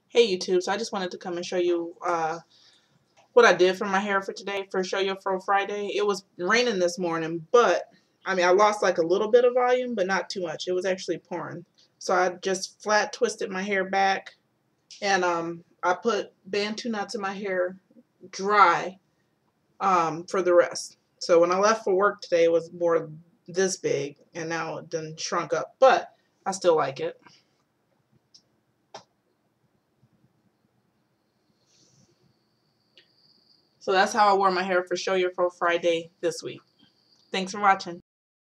Hey YouTube, so I just wanted to come and show you what I did for my hair for today for Show Your Fro Friday. It was raining this morning, but I mean I lost like a little bit of volume, but not too much. It was actually pouring. So I just flat twisted my hair back and I put bantu knots in my hair dry for the rest. So when I left for work today it was more this big and now it done shrunk up, but I still like it. So that's how I wore my hair for Show Your Fro Friday this week. Thanks for watching.